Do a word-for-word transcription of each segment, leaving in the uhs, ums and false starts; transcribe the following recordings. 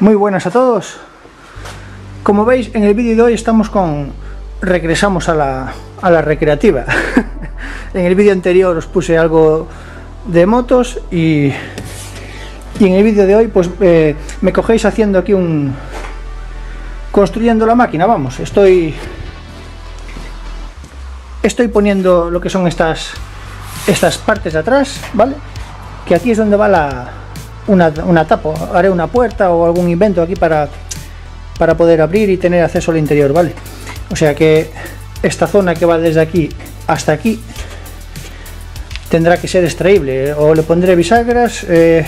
Muy buenas a todos. Como veis, en el vídeo de hoy estamos con... regresamos a la, a la recreativa. En el vídeo anterior os puse algo de motos y, y en el vídeo de hoy pues eh, me cogéis haciendo aquí un... construyendo la máquina, vamos. Estoy... Estoy poniendo lo que son estas, estas partes de atrás, ¿vale? Que aquí es donde va la... Una, una tapa, haré una puerta o algún invento aquí para, para poder abrir y tener acceso al interior, ¿vale? O sea que esta zona que va desde aquí hasta aquí tendrá que ser extraíble, o le pondré bisagras eh,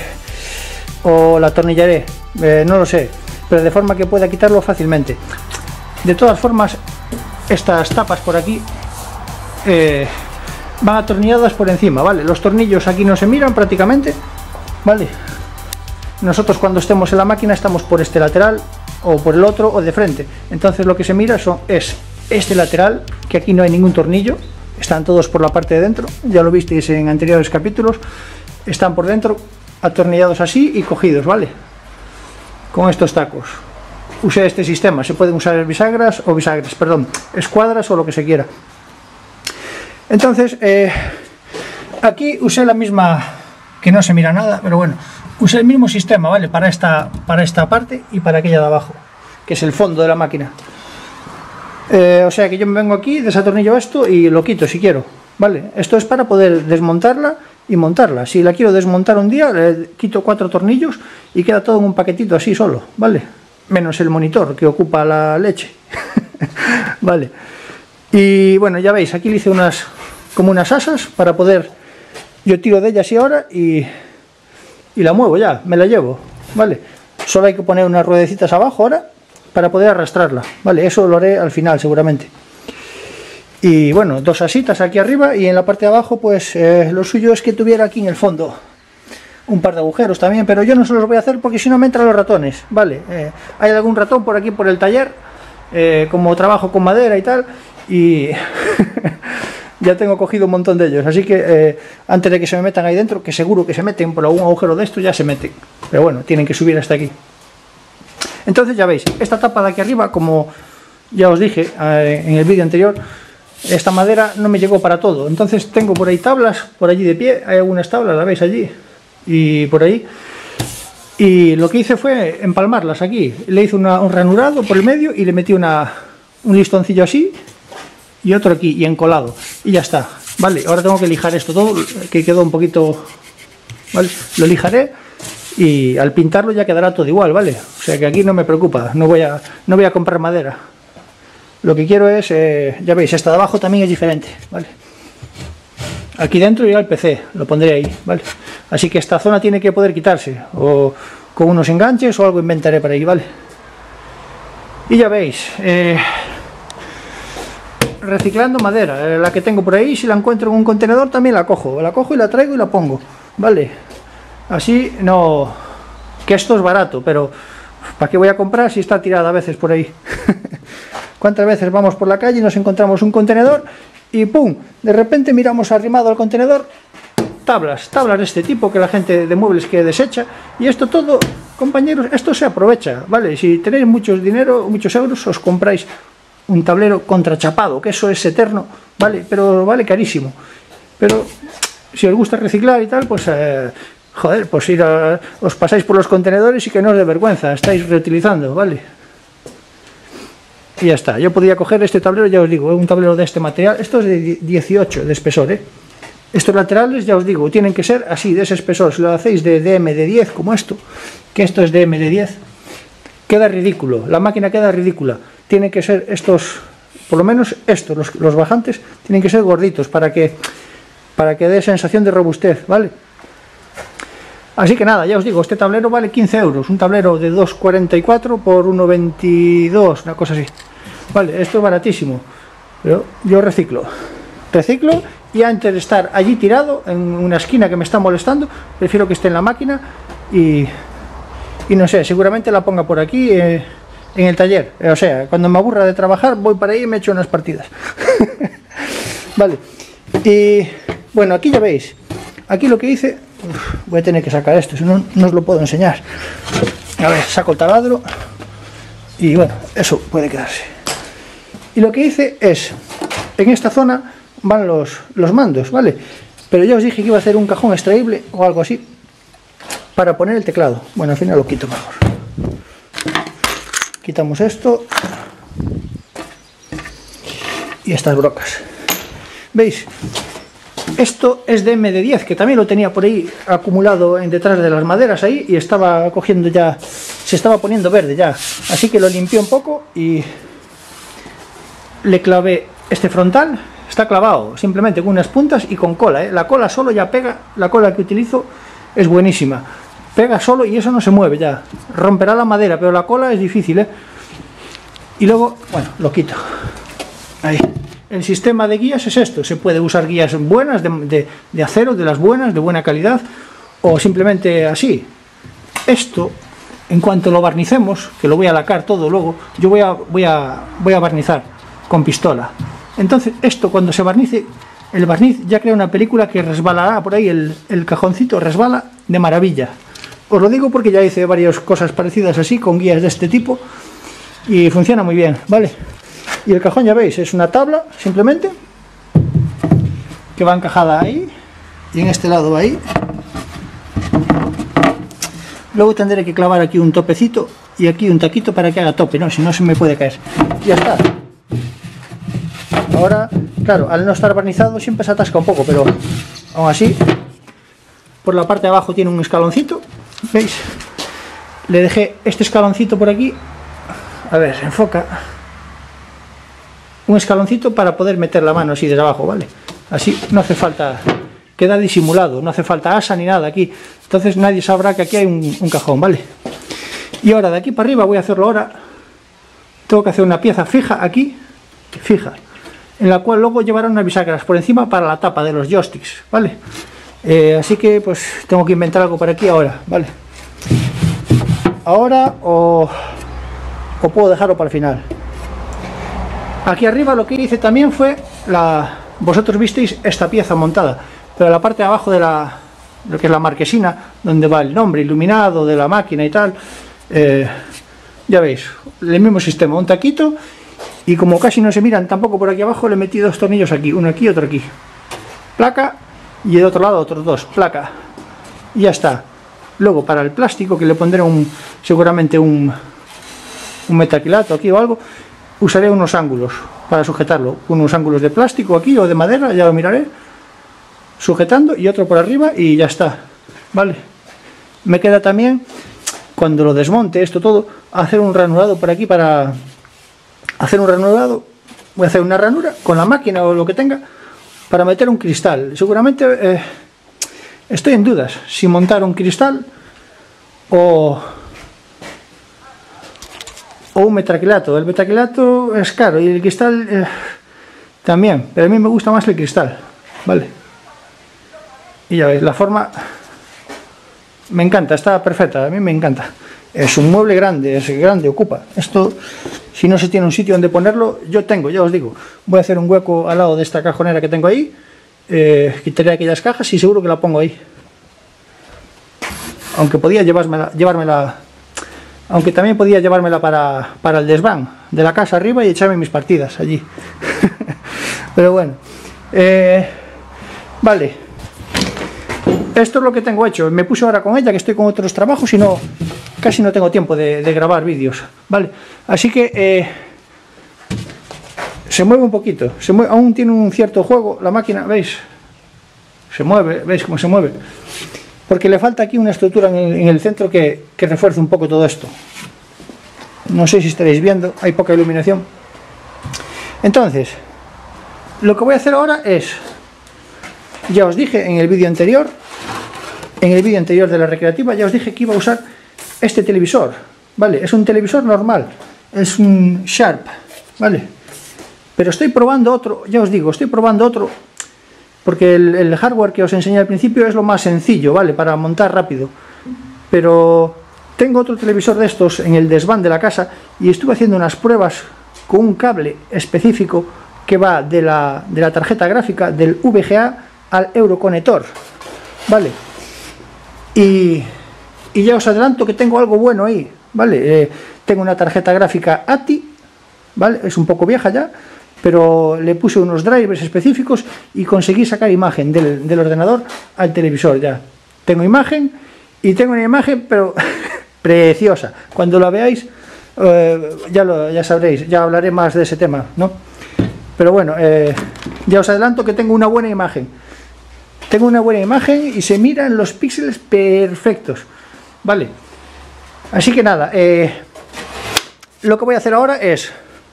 o la atornillaré, eh, no lo sé, pero de forma que pueda quitarlo fácilmente. De todas formas, estas tapas por aquí eh, van atornilladas por encima, ¿vale? Los tornillos aquí no se miran prácticamente, ¿vale? Nosotros cuando estemos en la máquina estamos por este lateral o por el otro o de frente, entonces lo que se mira son, es este lateral, que aquí no hay ningún tornillo, están todos por la parte de dentro, ya lo visteis en anteriores capítulos, están por dentro atornillados así y cogidos, ¿vale? Con estos tacos. Usé este sistema, se pueden usar bisagras o bisagras, perdón, escuadras o lo que se quiera. Entonces, eh, aquí usé la misma, que no se mira nada, pero bueno, usé el mismo sistema, ¿vale? Para esta, para esta parte y para aquella de abajo, que es el fondo de la máquina. Eh, o sea que yo me vengo aquí, desatornillo esto y lo quito si quiero, ¿vale? Esto es para poder desmontarla y montarla. Si la quiero desmontar un día, le quito cuatro tornillos y queda todo en un paquetito así solo, ¿vale? Menos el monitor que ocupa la leche. Vale. Y bueno, ya veis, aquí le hice unas, como unas asas para poder... Yo tiro de ellas y ahora y... y la muevo ya, me la llevo, ¿vale? Solo hay que poner unas ruedecitas abajo ahora para poder arrastrarla, ¿vale? Eso lo haré al final seguramente. Y bueno, dos asitas aquí arriba y en la parte de abajo pues eh, lo suyo es que tuviera aquí en el fondo un par de agujeros también, pero yo no se los voy a hacer porque si no me entran los ratones, ¿vale? Eh, hay algún ratón por aquí por el taller, eh, como trabajo con madera y tal, y... ya tengo cogido un montón de ellos, así que eh, antes de que se me metan ahí dentro, que seguro que se meten por algún agujero de esto, ya se meten, pero bueno, tienen que subir hasta aquí. Entonces ya veis, esta tapa de aquí arriba, como ya os dije eh, en el vídeo anterior, esta madera no me llegó para todo, entonces tengo por ahí tablas, por allí de pie, hay algunas tablas, la veis allí, y por ahí, y lo que hice fue empalmarlas aquí, le hice una, un ranurado por el medio y le metí una, un listoncillo así, y otro aquí, y encolado, y ya está, vale. Ahora tengo que lijar esto todo, que quedó un poquito, vale, lo lijaré, y al pintarlo ya quedará todo igual, vale, o sea que aquí no me preocupa, no voy a, no voy a comprar madera, lo que quiero es, eh, ya veis, esta de abajo también es diferente, vale, aquí dentro irá el P C, lo pondré ahí, vale, así que esta zona tiene que poder quitarse, o con unos enganches o algo inventaré para ahí, vale, y ya veis, eh, reciclando madera, eh, la que tengo por ahí, si la encuentro en un contenedor también la cojo, la cojo y la traigo y la pongo, vale, así no, que esto es barato, pero ¿para qué voy a comprar si está tirada a veces por ahí? ¿Cuántas veces vamos por la calle y nos encontramos un contenedor y pum, de repente miramos arrimado al contenedor tablas, tablas de este tipo que la gente de muebles que desecha, y esto todo, compañeros, esto se aprovecha, vale, si tenéis mucho dinero, muchos euros, os compráis un tablero contrachapado, que eso es eterno, vale, pero vale carísimo, pero si os gusta reciclar y tal, pues eh, joder, pues ir a, os pasáis por los contenedores y que no os dé vergüenza, estáis reutilizando, vale, y ya está. Yo podía coger este tablero, ya os digo, un tablero de este material, esto es de dieciocho de espesor, ¿eh? Estos laterales, ya os digo, tienen que ser así, de ese espesor. Si lo hacéis de D M de diez, como esto, que esto es D M de diez, queda ridículo, la máquina queda ridícula. Tienen que ser estos, por lo menos estos, los, los bajantes, tienen que ser gorditos para que, para que dé sensación de robustez, ¿vale? Así que nada, ya os digo, este tablero vale quince euros, un tablero de dos cuarenta y cuatro por uno veintidós, una cosa así, vale, esto es baratísimo, pero yo reciclo, reciclo y antes de estar allí tirado en una esquina que me está molestando, prefiero que esté en la máquina y, y no sé, seguramente la ponga por aquí, eh, en el taller, o sea, cuando me aburra de trabajar voy para ahí y me echo unas partidas. Vale, y bueno, aquí ya veis, aquí lo que hice, uf, voy a tener que sacar esto, si no, no os lo puedo enseñar. A ver, saco el taladro y bueno, eso puede quedarse. Y lo que hice es, en esta zona van los, los mandos, ¿vale? Pero yo os dije que iba a hacer un cajón extraíble o algo así para poner el teclado. Bueno, al final lo quito mejor. Quitamos esto y estas brocas. ¿Veis? Esto es de eme de diez, que también lo tenía por ahí acumulado en detrás de las maderas ahí y estaba cogiendo ya, se estaba poniendo verde ya. Así que lo limpié un poco y le clavé este frontal. Está clavado simplemente con unas puntas y con cola, ¿eh? La cola solo ya pega, la cola que utilizo es buenísima. Pega solo y eso no se mueve ya. Romperá la madera, pero la cola es difícil, ¿eh? Y luego, bueno, lo quito. Ahí. El sistema de guías es esto. Se puede usar guías buenas, de, de, de acero, de las buenas, de buena calidad, o simplemente así. Esto, en cuanto lo barnicemos, que lo voy a lacar todo luego, yo voy a, voy a, voy a barnizar con pistola. Entonces, esto cuando se barnice, el barniz ya crea una película que resbalará por ahí, el, el cajoncito resbala de maravilla. Os lo digo porque ya hice varias cosas parecidas así, con guías de este tipo, y funciona muy bien, ¿vale? Y el cajón, ya veis, es una tabla, simplemente, que va encajada ahí, y en este lado va ahí. Luego tendré que clavar aquí un topecito, y aquí un taquito para que haga tope, ¿no? Si no se me puede caer. Ya está. Ahora, claro, al no estar barnizado siempre se atasca un poco, pero aún así, por la parte de abajo tiene un escaloncito, ¿veis? Le dejé este escaloncito por aquí, a ver, se enfoca, un escaloncito para poder meter la mano así desde abajo, ¿vale? Así no hace falta, queda disimulado, no hace falta asa ni nada aquí, entonces nadie sabrá que aquí hay un, un cajón, ¿vale? Y ahora de aquí para arriba voy a hacerlo ahora, tengo que hacer una pieza fija aquí, fija, en la cual luego llevará unas bisagras por encima para la tapa de los joysticks, ¿vale? Eh, así que pues tengo que inventar algo por aquí ahora, ¿vale? Ahora o, o puedo dejarlo para el final. Aquí arriba lo que hice también fue la, vosotros visteis esta pieza montada, pero la parte de abajo de la, lo que es la marquesina, donde va el nombre iluminado de la máquina y tal, eh, ya veis, el mismo sistema, un taquito, y como casi no se miran tampoco por aquí abajo, le metí dos tornillos aquí, uno aquí y otro aquí, placa, y de otro lado otros dos, placa, y ya está. Luego para el plástico, que le pondré un, seguramente un, un metacrilato aquí o algo, usaré unos ángulos para sujetarlo, unos ángulos de plástico aquí o de madera, ya lo miraré, sujetando, y otro por arriba y ya está, ¿vale? Me queda también, cuando lo desmonte esto todo, hacer un ranurado por aquí para hacer un ranurado, voy a hacer una ranura con la máquina o lo que tenga, para meter un cristal. Seguramente eh, estoy en dudas si montar un cristal o o un metacrilato. El metacrilato es caro y el cristal eh, también, pero a mí me gusta más el cristal, ¿vale? Y ya veis, la forma me encanta, está perfecta, a mí me encanta. Es un mueble grande, es grande, ocupa. Esto, si no se tiene un sitio donde ponerlo, yo tengo, ya os digo, voy a hacer un hueco al lado de esta cajonera que tengo ahí, eh, quitaré aquellas cajas y seguro que la pongo ahí. Aunque podía llevármela, llevármela aunque también podía llevármela para, para el desván de la casa arriba y echarme mis partidas allí. Pero bueno, eh, vale. Esto es lo que tengo hecho. Me puse ahora con ella, que estoy con otros trabajos y no, casi no tengo tiempo de, de grabar vídeos, ¿vale? Así que eh, se mueve un poquito, se mueve, aún tiene un cierto juego la máquina, ¿veis? Se mueve, ¿veis cómo se mueve? Porque le falta aquí una estructura en el, en el centro que, que refuerce un poco todo esto. No sé si estaréis viendo, hay poca iluminación. Entonces, lo que voy a hacer ahora es, ya os dije en el vídeo anterior, en el vídeo anterior de la recreativa, ya os dije que iba a usar este televisor, ¿vale? Es un televisor normal, es un Sharp, ¿vale? Pero estoy probando otro, ya os digo, estoy probando otro, porque el, el hardware que os enseñé al principio es lo más sencillo, ¿vale? Para montar rápido. Pero tengo otro televisor de estos en el desván de la casa y estuve haciendo unas pruebas con un cable específico que va de la, de la tarjeta gráfica del V G A al euroconector, ¿vale? Y y ya os adelanto que tengo algo bueno ahí, ¿vale? Eh, tengo una tarjeta gráfica A T I, ¿vale? Es un poco vieja ya, pero le puse unos drivers específicos y conseguí sacar imagen del, del ordenador al televisor ya. Tengo imagen y tengo una imagen, pero preciosa. Cuando la veáis, eh, ya, lo, ya sabréis, ya hablaré más de ese tema, ¿no? Pero bueno, eh, ya os adelanto que tengo una buena imagen. Tengo una buena imagen y se miran los píxeles perfectos, ¿vale? Así que nada, eh, lo que voy a hacer ahora es,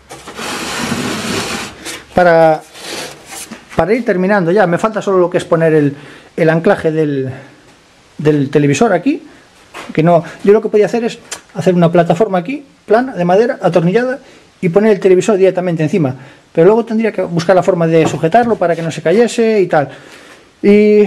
para, para ir terminando ya, me falta solo lo que es poner el, el anclaje del, del televisor aquí, que no, yo lo que podía hacer es hacer una plataforma aquí, plana, de madera, atornillada, y poner el televisor directamente encima, pero luego tendría que buscar la forma de sujetarlo para que no se cayese y tal, y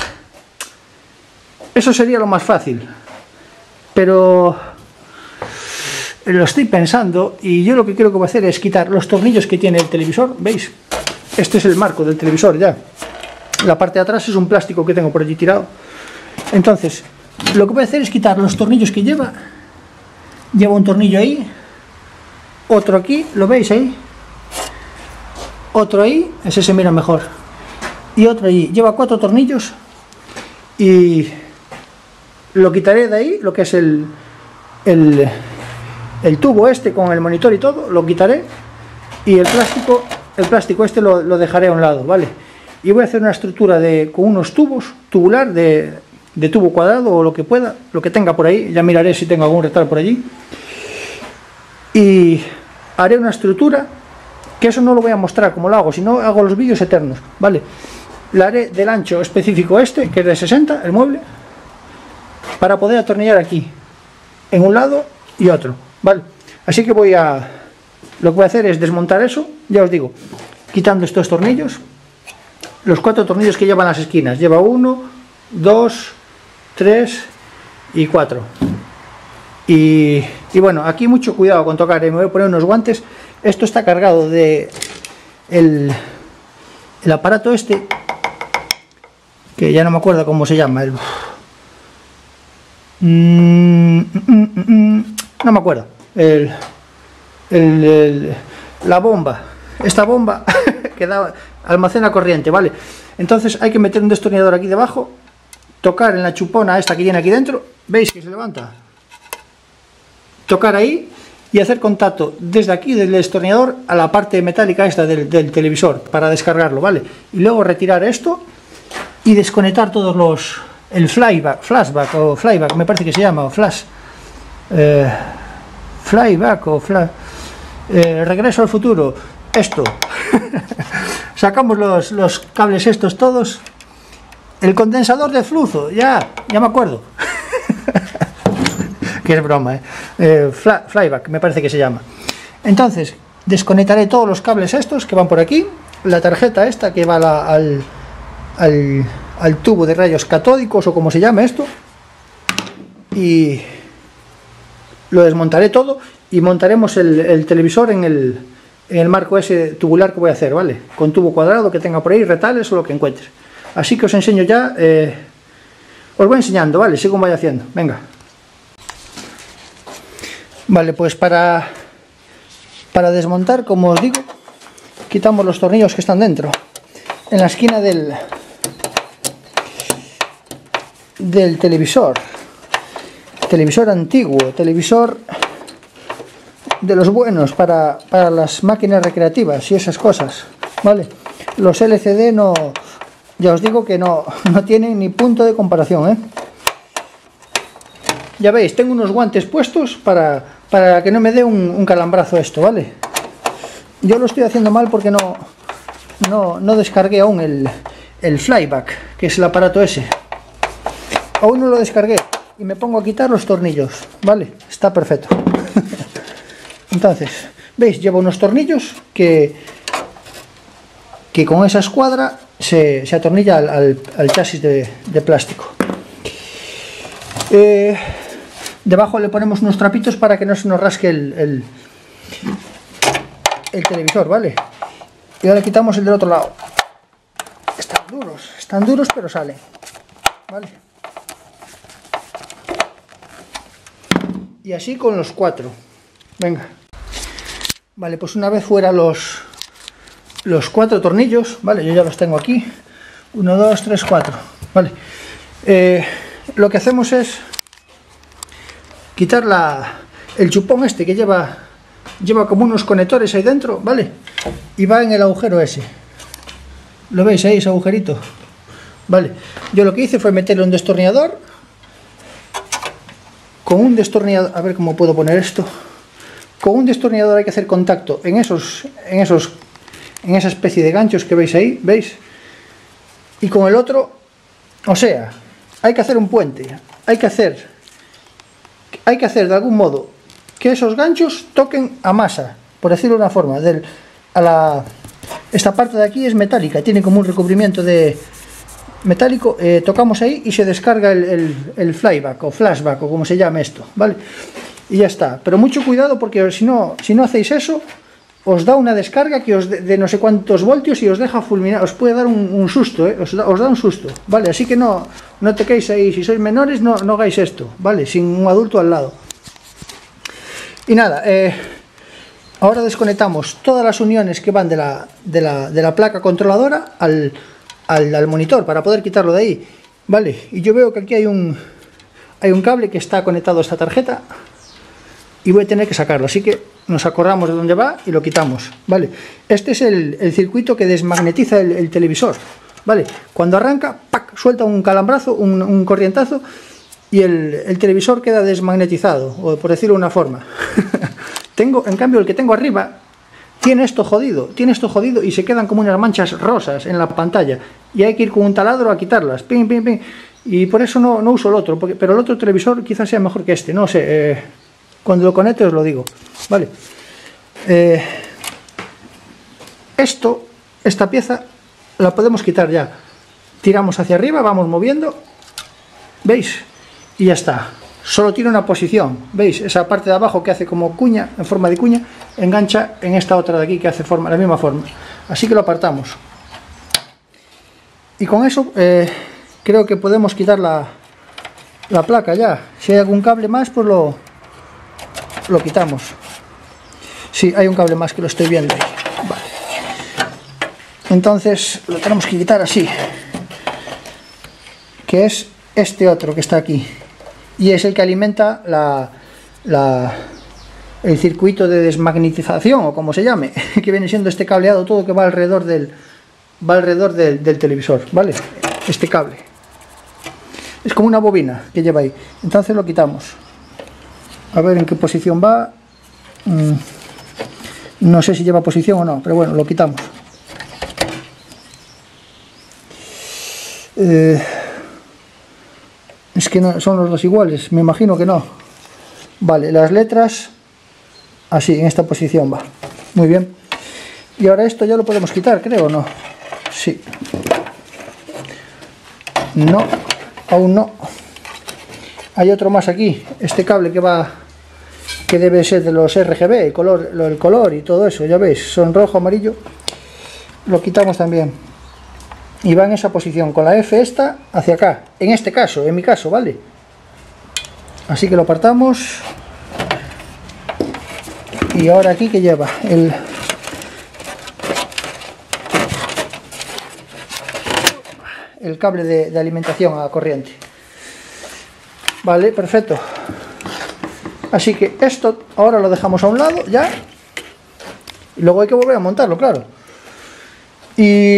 eso sería lo más fácil, pero lo estoy pensando, y yo lo que creo que voy a hacer es quitar los tornillos que tiene el televisor. ¿Veis? Este es el marco del televisor ya, la parte de atrás es un plástico que tengo por allí tirado. Entonces lo que voy a hacer es quitar los tornillos que lleva. Lleva un tornillo ahí, otro aquí, ¿lo veis ahí? Otro ahí, ese se mira mejor, y otro ahí. Lleva cuatro tornillos y lo quitaré de ahí, lo que es el, el, el tubo este con el monitor y todo, lo quitaré, y el plástico, el plástico este lo, lo dejaré a un lado, ¿vale? Y voy a hacer una estructura de, con unos tubos, tubular, de, de tubo cuadrado o lo que pueda, lo que tenga por ahí, ya miraré si tengo algún retal por allí, y haré una estructura, que eso no lo voy a mostrar como lo hago, sino hago los vídeos eternos, ¿vale? La haré del ancho específico este, que es de sesenta, el mueble, para poder atornillar aquí, en un lado y otro, ¿vale? Así que voy a, lo que voy a hacer es desmontar eso, ya os digo, quitando estos tornillos, los cuatro tornillos que llevan las esquinas, lleva uno, dos, tres y cuatro. Y, y bueno, aquí mucho cuidado con tocar, ¿eh? Me voy a poner unos guantes. Esto está cargado de el, el aparato este, que ya no me acuerdo cómo se llama, el, mm, mm, mm, mm, no me acuerdo, el, el, el, la bomba, esta bomba que da, almacena corriente, ¿vale? Entonces hay que meter un destornillador aquí debajo, tocar en la chupona esta que viene aquí dentro, ¿veis que se levanta? Tocar ahí y hacer contacto desde aquí del destornillador a la parte metálica esta del, del televisor para descargarlo, ¿vale? Y luego retirar esto y desconectar todos los, el flyback, flashback o flyback, me parece que se llama, o flash, eh, flyback o flash, eh, regreso al futuro, esto, sacamos los, los cables estos todos, el condensador de flujo, ya, ya me acuerdo, que es broma, ¿eh? Eh, fly, flyback me parece que se llama. Entonces desconectaré todos los cables estos que van por aquí, la tarjeta esta que va la, al, al, al tubo de rayos catódicos o como se llama esto, y lo desmontaré todo y montaremos el, el televisor en el, en el marco ese tubular que voy a hacer, ¿vale? Con tubo cuadrado que tenga por ahí, retales o lo que encuentres. Así que os enseño ya, eh, os voy enseñando, ¿vale? Según vaya haciendo, venga. Vale, pues para, para desmontar, como os digo, quitamos los tornillos que están dentro, en la esquina del, del televisor, televisor antiguo, televisor de los buenos para, para las máquinas recreativas y esas cosas, ¿vale? Los L C D no, ya os digo que no, no tienen ni punto de comparación, ¿eh? Ya veis, tengo unos guantes puestos para, para que no me dé un, un calambrazo esto, ¿vale? Yo lo estoy haciendo mal porque no, no, no descargué aún el, el flyback, que es el aparato ese. Aún no lo descargué y me pongo a quitar los tornillos, ¿vale? Está perfecto. Entonces, ¿veis? Llevo unos tornillos que, que con esa escuadra se, se atornilla al, al, al chasis de, de plástico. Eh, debajo le ponemos unos trapitos para que no se nos rasque el, el, el televisor, ¿vale? Y ahora quitamos el del otro lado. Están duros, están duros pero salen, ¿vale? Y así con los cuatro. Venga. Vale, pues una vez fuera los, los cuatro tornillos, vale, yo ya los tengo aquí. Uno, dos, tres, cuatro. Vale. Eh, lo que hacemos es quitar la, el chupón este que lleva, lleva como unos conectores ahí dentro, ¿vale? Y va en el agujero ese. ¿Lo veis ahí, ese agujerito? Vale. Yo lo que hice fue meterle un destornillador. Con un destornillador, a ver cómo puedo poner esto. Con un destornillador hay que hacer contacto en esos, en esos, en esa especie de ganchos que veis ahí, ¿veis? Y con el otro, o sea, hay que hacer un puente, hay que hacer, hay que hacer de algún modo que esos ganchos toquen a masa, por decirlo de una forma. Del, a la, esta parte de aquí es metálica, tiene como un recubrimiento de metálico, eh, tocamos ahí y se descarga el, el, el flyback o flashback o como se llame esto, ¿vale? Y ya está, pero mucho cuidado porque si no, si no hacéis eso, os da una descarga que os de, de no sé cuántos voltios y os deja fulminar, os puede dar un, un susto, ¿eh? os, da, os da un susto, ¿vale? Así que no, no te quedéis ahí, si sois menores no, no hagáis esto, ¿vale? Sin un adulto al lado. Y nada, eh, ahora desconectamos todas las uniones que van de la, de la, de la placa controladora al, al, al monitor para poder quitarlo de ahí, ¿vale? Y yo veo que aquí hay un, hay un cable que está conectado a esta tarjeta y voy a tener que sacarlo, así que nos acordamos de dónde va y lo quitamos, ¿vale? Este es el, el circuito que desmagnetiza el, el televisor, ¿vale? Cuando arranca, ¡pac!, suelta un calambrazo, un, un corrientazo y el, el televisor queda desmagnetizado, o por decirlo de una forma. Tengo, en cambio, el que tengo arriba tiene esto jodido, tiene esto jodido y se quedan como unas manchas rosas en la pantalla y hay que ir con un taladro a quitarlas, pim, pim, pim, y por eso no, no uso el otro, porque, pero el otro televisor quizás sea mejor que este, no sé, eh, cuando lo conecte os lo digo, ¿vale? Eh, esto, esta pieza la podemos quitar ya. Tiramos hacia arriba, vamos moviendo, ¿veis? Y ya está. Solo tiene una posición, ¿veis? Esa parte de abajo que hace como cuña, en forma de cuña, engancha en esta otra de aquí que hace forma, la misma forma. Así que lo apartamos. Y con eso eh, creo que podemos quitar la, la placa ya. Si hay algún cable más, pues lo... lo quitamos. Sí, hay un cable más que lo estoy viendo ahí. Vale. Entonces lo tenemos que quitar así, que es este otro que está aquí y es el que alimenta la, la, el circuito de desmagnetización o como se llame, que viene siendo este cableado todo que va alrededor del va alrededor del, del televisor, ¿vale? Este cable es como una bobina que lleva ahí. Entonces lo quitamos. A ver en qué posición va. Mm, no sé si lleva posición o no, pero bueno, lo quitamos. Eh, es que no, son los dos iguales, me imagino que no. Vale, las letras así, en esta posición va. Muy bien. Y ahora esto ya lo podemos quitar, creo, ¿o no? Sí. No, aún no. Hay otro más aquí, este cable que va, que debe ser de los R G B, el color, el color y todo eso, ya veis, son rojo, amarillo. Lo quitamos también. Y va en esa posición, con la F esta hacia acá, en este caso, en mi caso, ¿vale? Así que lo apartamos. Y ahora aquí que lleva el... el cable de, de alimentación a corriente. Vale, perfecto. Así que esto ahora lo dejamos a un lado ya. Y luego hay que volver a montarlo, claro. Y,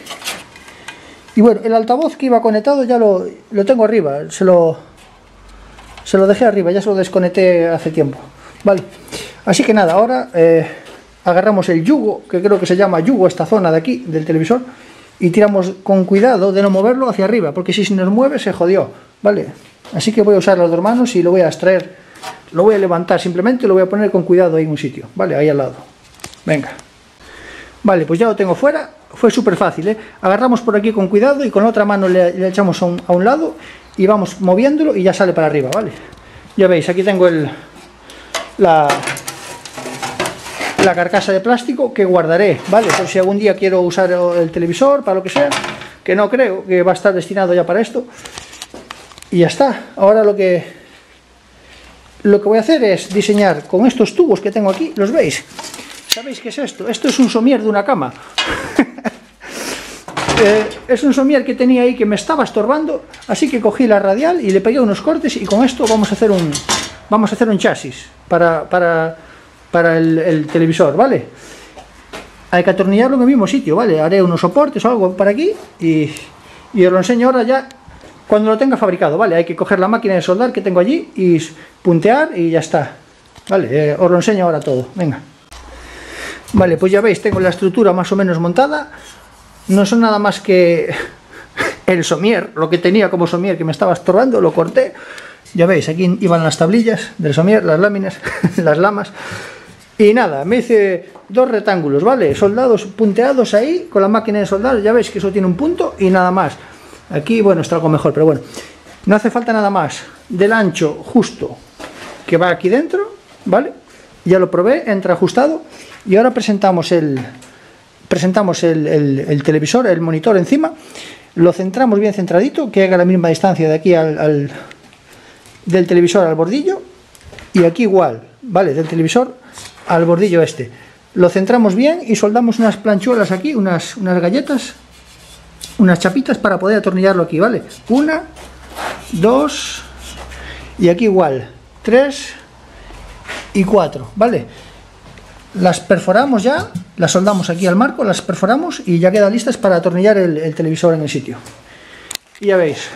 y bueno, el altavoz que iba conectado ya lo, lo tengo arriba. Se lo, se lo dejé arriba, ya se lo desconecté hace tiempo. Vale, así que nada, ahora eh, agarramos el yugo, que creo que se llama yugo esta zona de aquí, del televisor. Y tiramos con cuidado de no moverlo hacia arriba, porque si se nos mueve se jodió, ¿vale? Así que voy a usar las dos manos y lo voy a extraer, lo voy a levantar simplemente y lo voy a poner con cuidado ahí en un sitio, ¿vale? Ahí al lado. Venga. Vale, pues ya lo tengo fuera, fue súper fácil, ¿eh? Agarramos por aquí con cuidado y con la otra mano le, le echamos a un, a un lado y vamos moviéndolo y ya sale para arriba, ¿vale? Ya veis, aquí tengo el... la... la carcasa de plástico que guardaré, ¿vale? Por si algún día quiero usar el televisor, para lo que sea, que no creo, que va a estar destinado ya para esto. Y ya está. Ahora lo que lo que voy a hacer es diseñar con estos tubos que tengo aquí, ¿los veis? ¿Sabéis qué es esto? Esto es un somier de una cama. eh, es un somier que tenía ahí que me estaba estorbando, así que cogí la radial y le pegué unos cortes y con esto vamos a hacer un, vamos a hacer un chasis para, para, para el, el televisor, ¿vale? Hay que atornillarlo en el mismo sitio, ¿vale? Haré unos soportes o algo para aquí y, y os lo enseño ahora ya cuando lo tenga fabricado, ¿vale? Hay que coger la máquina de soldar que tengo allí y puntear y ya está, ¿vale? Eh, os lo enseño ahora todo, venga. Vale, pues ya veis, tengo la estructura más o menos montada. No son nada más que el somier, lo que tenía como somier que me estaba estorbando, lo corté. Ya veis, aquí iban las tablillas del somier, las láminas, las lamas. Y nada, me hice dos rectángulos, ¿vale? Soldados, punteados ahí, con la máquina de soldar. Ya veis que eso tiene un punto y nada más. Aquí, bueno, está algo mejor, pero bueno. No hace falta nada más del ancho justo que va aquí dentro, ¿vale? Ya lo probé, entra ajustado. Y ahora presentamos el presentamos el, el, el televisor, el monitor encima, lo centramos bien centradito, que haga la misma distancia de aquí al, al del televisor al bordillo, y aquí igual, ¿vale? Del televisor al bordillo este. Lo centramos bien y soldamos unas planchuelas aquí, unas, unas galletas, unas chapitas para poder atornillarlo aquí, ¿vale? Una, dos, y aquí igual, tres y cuatro, ¿vale? Las perforamos ya, las soldamos aquí al marco, las perforamos y ya quedan listas para atornillar el, el televisor en el sitio. Y ya veis.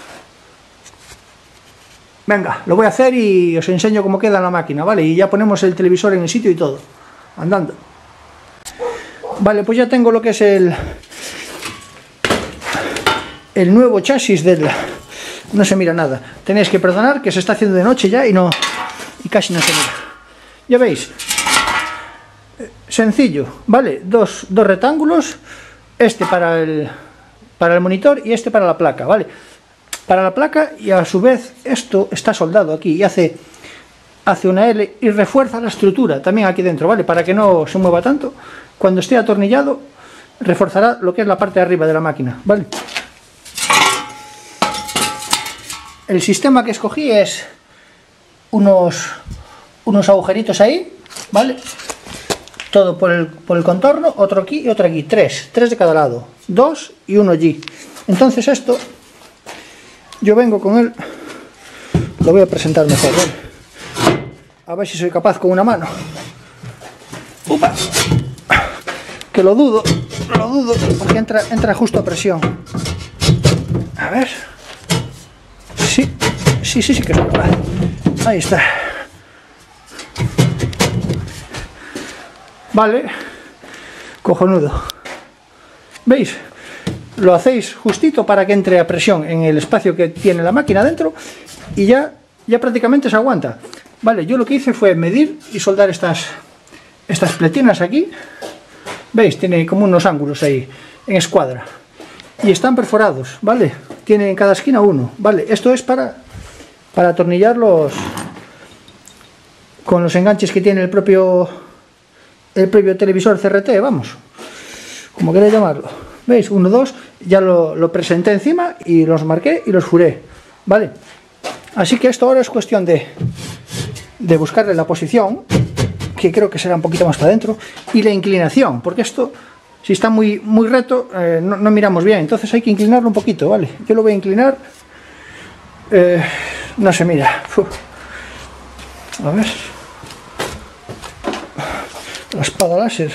Venga, lo voy a hacer y os enseño cómo queda la máquina, ¿vale? Y ya ponemos el televisor en el sitio y todo, andando. Vale, pues ya tengo lo que es el el nuevo chasis del... No se mira nada. Tenéis que perdonar que se está haciendo de noche ya y no y casi no se mira. Ya veis. Sencillo, ¿vale? Dos, dos rectángulos, este para el, para el monitor y este para la placa, ¿vale? Para la placa, y a su vez esto está soldado aquí y hace, hace una L y refuerza la estructura también aquí dentro, ¿vale? Para que no se mueva tanto. Cuando esté atornillado, reforzará lo que es la parte de arriba de la máquina, ¿vale? El sistema que escogí es unos, unos agujeritos ahí, ¿vale? Todo por el, por el contorno, otro aquí y otro aquí, tres, tres de cada lado, dos y uno allí. Entonces esto, yo vengo con él, lo voy a presentar mejor, ¿vale? A ver si soy capaz con una mano. ¡Upa! Que lo dudo, lo dudo, porque entra, entra justo a presión. A ver. Sí, sí, sí, sí que es capaz. Ahí está. Vale, cojonudo. ¿Veis? Lo hacéis justito para que entre a presión en el espacio que tiene la máquina dentro y ya, ya prácticamente se aguanta. Vale, yo lo que hice fue medir y soldar estas, estas pletinas aquí. ¿Veis? Tiene como unos ángulos ahí en escuadra. Y están perforados, ¿vale? Tiene en cada esquina uno, ¿vale? Esto es para, para atornillarlos con los enganches que tiene el propio... el propio televisor C R T, vamos, como queréis llamarlo. ¿Veis? Uno, dos, ya lo, lo presenté encima y los marqué y los juré, ¿vale? Así que esto ahora es cuestión de, de buscarle la posición, que creo que será un poquito más para adentro, y la inclinación, porque esto, si está muy, muy recto, eh, no, no miramos bien, entonces hay que inclinarlo un poquito, ¿vale? Yo lo voy a inclinar, eh, no se mira. Uf. A ver... La espada láser.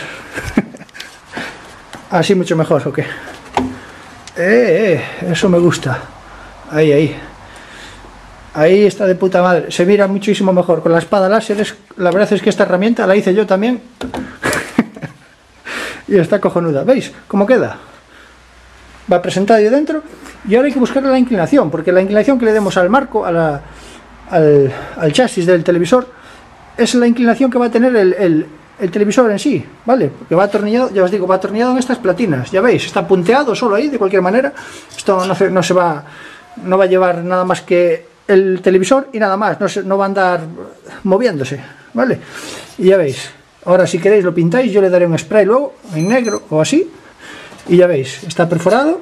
Así mucho mejor, ¿o qué? Eh, eh, eso me gusta. Ahí, ahí. Ahí está de puta madre. Se mira muchísimo mejor. Con la espada láser, es, la verdad es que esta herramienta la hice yo también. Y está cojonuda. ¿Veis cómo queda? Va presentado ahí dentro. Y ahora hay que buscarle la inclinación, porque la inclinación que le demos al marco, a la, al, al chasis del televisor, es la inclinación que va a tener el... el el televisor en sí, ¿vale? Porque va atornillado, ya os digo, va atornillado en estas platinas, ya veis, está punteado solo ahí, de cualquier manera. Esto no se, no se va, no va a llevar nada más que el televisor y nada más, no, se, no va a andar moviéndose, ¿vale? Y ya veis, ahora si queréis lo pintáis, yo le daré un spray luego, en negro o así, y ya veis, está perforado,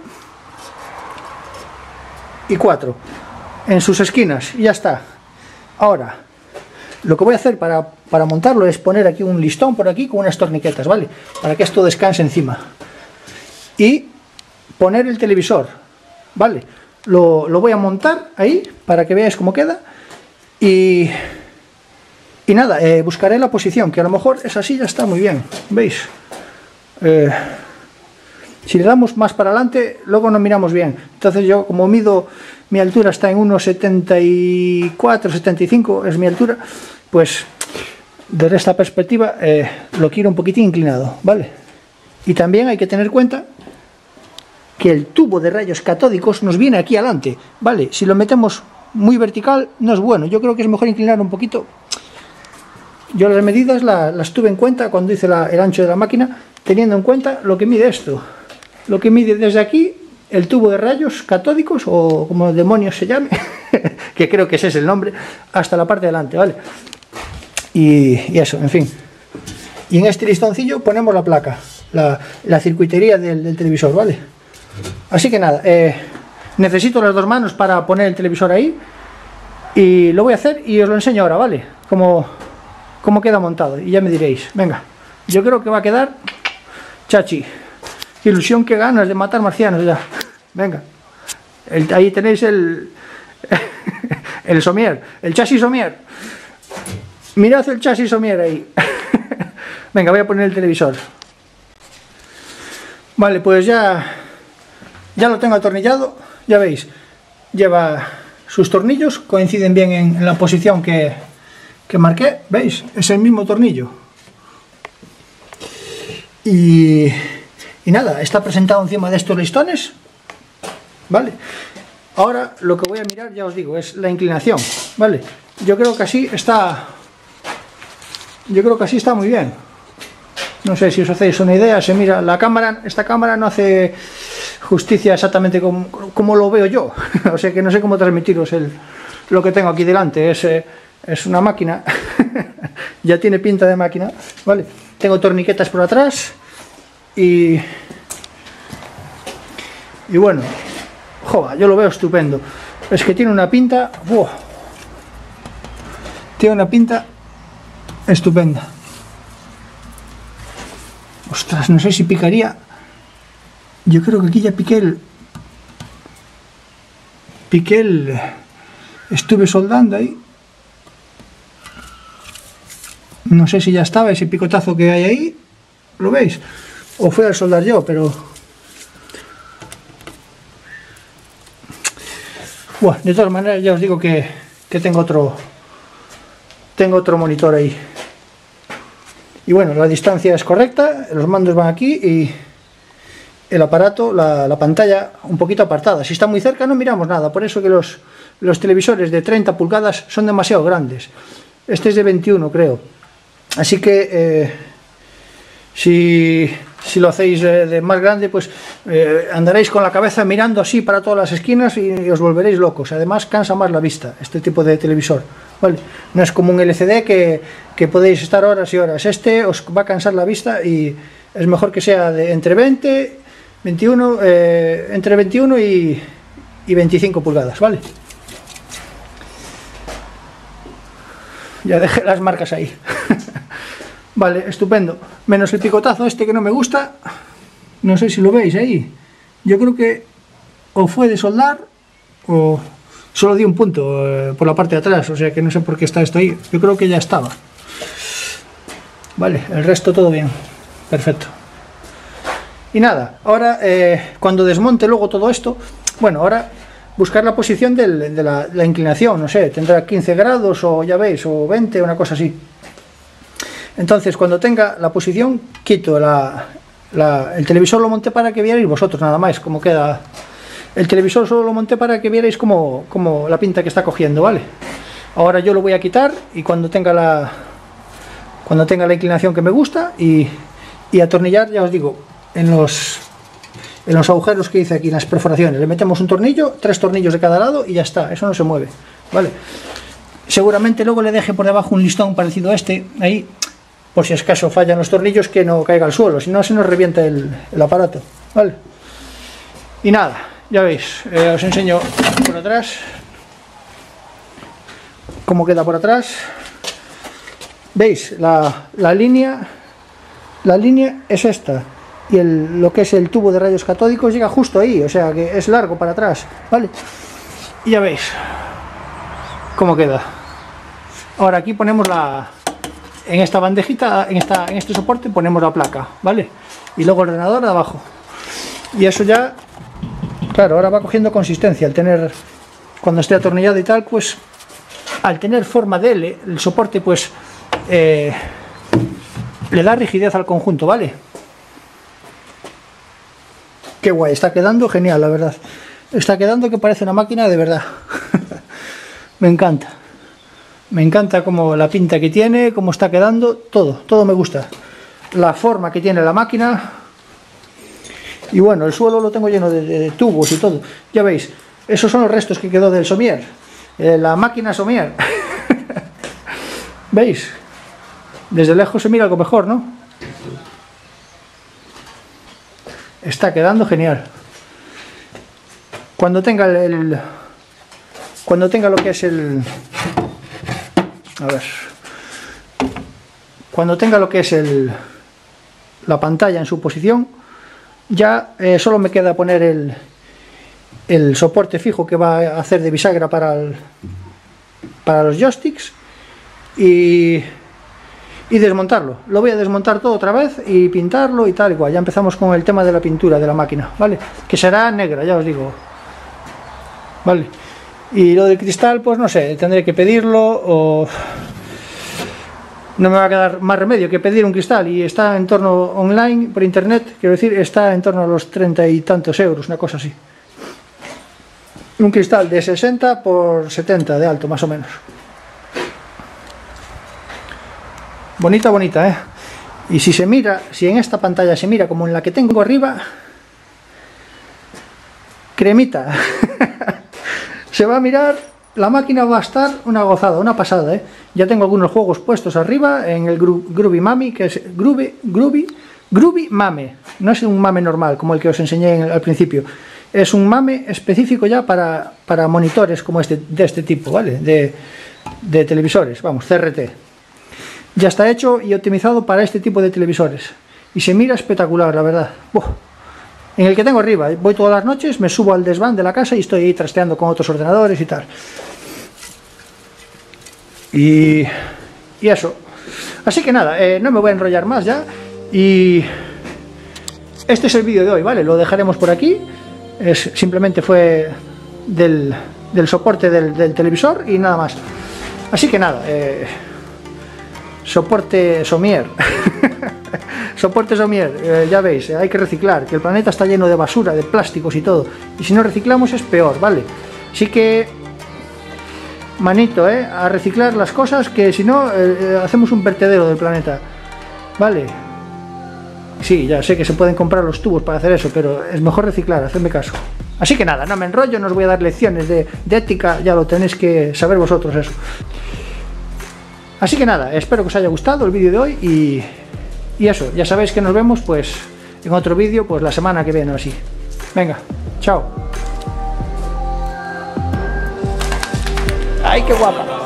y cuatro, en sus esquinas, y ya está. Ahora, Lo que voy a hacer para, para montarlo es poner aquí un listón por aquí con unas torniquetas, ¿vale? Para que esto descanse encima. Y poner el televisor, ¿vale? Lo, lo voy a montar ahí para que veáis cómo queda. Y, y nada, eh, buscaré la posición, que a lo mejor esa silla está muy bien, ¿veis? Eh, si le damos más para adelante, luego no miramos bien. Entonces yo, como mido, mi altura está en uno setenta y cuatro, setenta y cinco, es mi altura, pues desde esta perspectiva eh, lo quiero un poquitín inclinado, ¿vale? Y también hay que tener cuenta que el tubo de rayos catódicos nos viene aquí adelante, ¿vale? Si lo metemos muy vertical no es bueno, yo creo que es mejor inclinar un poquito. Yo las medidas la, las tuve en cuenta cuando hice la, el ancho de la máquina, teniendo en cuenta lo que mide esto, lo que mide desde aquí el tubo de rayos catódicos, o como demonios se llame, que creo que ese es el nombre, hasta la parte de delante, ¿vale? Y, y eso, en fin. Y en este listoncillo ponemos la placa, la, la circuitería del, del televisor, ¿vale? Así que nada, eh, necesito las dos manos para poner el televisor ahí, y lo voy a hacer y os lo enseño ahora, ¿vale? Cómo, cómo queda montado, y ya me diréis. Venga, yo creo que va a quedar chachi. Ilusión, que ganas de matar marcianos ya. Venga, el, ahí tenéis el el somier, el chasis somier. Mirad el chasis somier ahí. Venga, voy a poner el televisor. Vale, pues ya ya lo tengo atornillado. Ya veis, lleva sus tornillos, coinciden bien en, en la posición que, que marqué. ¿Veis? Es el mismo tornillo. Y Y nada, está presentado encima de estos listones, ¿vale? Ahora lo que voy a mirar, ya os digo, es la inclinación, ¿vale? Yo creo que así está, yo creo que así está muy bien. No sé si os hacéis una idea, se mira la cámara, esta cámara no hace justicia exactamente como, como lo veo yo, o sea que no sé cómo transmitiros el, lo que tengo aquí delante, es, eh, es una máquina, ya tiene pinta de máquina, ¿vale? Tengo torniquetas por atrás. Y, y bueno, joder, yo lo veo estupendo. Es que tiene una pinta, ¡buah! Tiene una pinta estupenda. Ostras, no sé si picaría. Yo creo que aquí ya piqué el... Piqué el... Estuve soldando ahí. No sé si ya estaba ese picotazo que hay ahí. ¿Lo veis? O fui a soldar yo, pero... Bueno, de todas maneras ya os digo que, que tengo otro... Tengo otro monitor ahí. Y bueno, la distancia es correcta, los mandos van aquí y el aparato, la, la pantalla un poquito apartada. Si está muy cerca no miramos nada, por eso que los, los televisores de treinta pulgadas son demasiado grandes. Este es de veintiuno, creo. Así que... Eh, si... Si lo hacéis eh, de más grande, pues eh, andaréis con la cabeza mirando así para todas las esquinas y, y os volveréis locos. Además cansa más la vista este tipo de televisor, ¿vale? No es como un L C D que, que podéis estar horas y horas. Este os va a cansar la vista y es mejor que sea de entre veinte, veintiuno, eh, entre veintiuno y, y veinticinco pulgadas, ¿vale? Ya dejé las marcas ahí. Vale, estupendo. Menos el picotazo este que no me gusta. No sé si lo veis ahí. Yo creo que o fue de soldar o solo di un punto eh, por la parte de atrás. O sea que no sé por qué está esto ahí. Yo creo que ya estaba. Vale, el resto todo bien. Perfecto. Y nada, ahora eh, cuando desmonte luego todo esto, bueno, ahora buscar la posición del, de la, la inclinación. No sé, tendrá quince grados o ya veis, o veinte, una cosa así. Entonces, cuando tenga la posición, quito la, la, el televisor, lo monté para que vierais vosotros nada más cómo queda. El televisor solo lo monté para que vierais cómo, cómo la pinta que está cogiendo, ¿vale? Ahora yo lo voy a quitar y cuando tenga la cuando tenga la inclinación que me gusta y, y atornillar, ya os digo, en los en los agujeros que hice aquí, en las perforaciones, le metemos un tornillo, tres tornillos de cada lado y ya está, eso no se mueve, ¿vale? Seguramente luego le deje por debajo un listón parecido a este, ahí, por si acaso fallan los tornillos, que no caiga al suelo, si no se nos revienta el, el aparato, ¿vale? Y nada, ya veis, eh, os enseño por atrás cómo queda por atrás. ¿Veis? La, la línea la línea es esta, y el, lo que es el tubo de rayos catódicos llega justo ahí, o sea que es largo para atrás, ¿vale? Y ya veis cómo queda. Ahora aquí ponemos la, en esta bandejita, en, esta, en este soporte ponemos la placa, ¿vale? Y luego el ordenador de abajo. Y eso ya, claro, ahora va cogiendo consistencia, al tener, cuando esté atornillado y tal, pues al tener forma de L, el soporte pues eh, le da rigidez al conjunto, ¿vale? Qué guay, está quedando genial, la verdad. Está quedando que parece una máquina de verdad. Me encanta. Me encanta como la pinta que tiene, cómo está quedando, todo, todo me gusta. La forma que tiene la máquina. Y bueno, el suelo lo tengo lleno de, de, de tubos y todo. Ya veis, esos son los restos que quedó del somier. Eh, la máquina somier. ¿Veis? Desde lejos se mira algo mejor, ¿no? Está quedando genial. Cuando tenga el, el cuando tenga lo que es el a ver cuando tenga lo que es el la pantalla en su posición, ya eh, solo me queda poner el el soporte fijo que va a hacer de bisagra para el, para los joysticks y y desmontarlo. Lo voy a desmontar todo otra vez y pintarlo y tal igual. Ya empezamos con el tema de la pintura de la máquina, ¿vale? Que será negra, ya os digo. Vale. Y lo del cristal, pues no sé, tendré que pedirlo o no me va a quedar más remedio que pedir un cristal, y está en torno online, por internet, quiero decir, está en torno a los treinta y tantos euros, una cosa así. Un cristal de sesenta por setenta de alto, más o menos. Bonita, bonita, ¿eh? Y si se mira, si en esta pantalla se mira como en la que tengo arriba, cremita. Se va a mirar, la máquina va a estar una gozada, una pasada, ¿eh? Ya tengo algunos juegos puestos arriba en el Gro Groovy Mami, que es Groovy, Groovy, Groovy Mame. No es un mame normal como el que os enseñé en el, al principio. Es un mame específico ya para, para monitores como este, de este tipo, ¿vale? De, de televisores, vamos, C R T. Ya está hecho y optimizado para este tipo de televisores. Y se mira espectacular, la verdad. Uf. En el que tengo arriba, voy todas las noches, me subo al desván de la casa y estoy ahí trasteando con otros ordenadores y tal. Y, y eso. Así que nada, eh, no me voy a enrollar más ya. Y este es el vídeo de hoy, ¿vale? Lo dejaremos por aquí. Es, simplemente fue del, del soporte del, del televisor y nada más. Así que nada, eh, soporte somier. Soporte somier, eh, ya veis, eh, hay que reciclar, que el planeta está lleno de basura, de plásticos y todo, y si no reciclamos es peor, ¿vale? Así que manito, eh, a reciclar las cosas, que si no eh, hacemos un vertedero del planeta, ¿vale? Sí, ya sé que se pueden comprar los tubos para hacer eso, pero es mejor reciclar, hacedme caso. Así que nada, no me enrollo, no os voy a dar lecciones de, de ética, ya lo tenéis que saber vosotros eso. Así que nada, espero que os haya gustado el vídeo de hoy y, y eso, ya sabéis que nos vemos pues en otro vídeo pues la semana que viene o así. Venga, chao. ¡Ay, qué guapa!